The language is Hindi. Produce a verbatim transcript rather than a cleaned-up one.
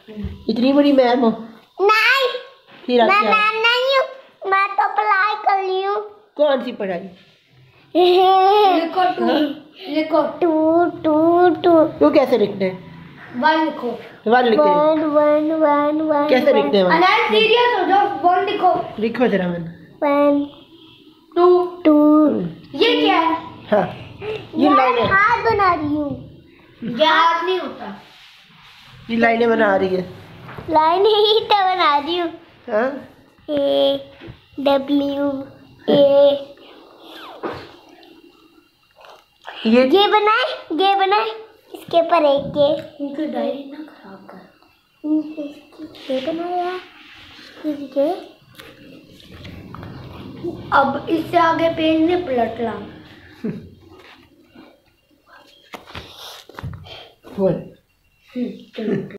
इतनी बड़ी मैम हो? नहीं, फिर मैं मैम नहीं हूँ, मैं तो पढ़ाई कर रही हूँ। कौन सी पढ़ाई? लिखो टू, लिखो टू टू टू। तू कैसे लिखते हैं? वन लिखो। वन लिखते हैं? One one one one. कैसे लिखते हैं? अनंत सीरियस हो जाओ, वन लिखो। लिखो जरा वन। One two to. ये क्या है? हाँ, ये लाइन है। हाथ बना रही हूँ। ये हाथ नहीं होता। ये लाइनें बना रही है। लाइन ही तो बना रही हूँ। हाँ? A W A. ये ये बनाए, ये बनाए, इसके ऊपर एक ये। इनकी डायरी ना खराब कर। ये बनाया, ये। अब इससे आगे पेज ने पलट ला। बोल।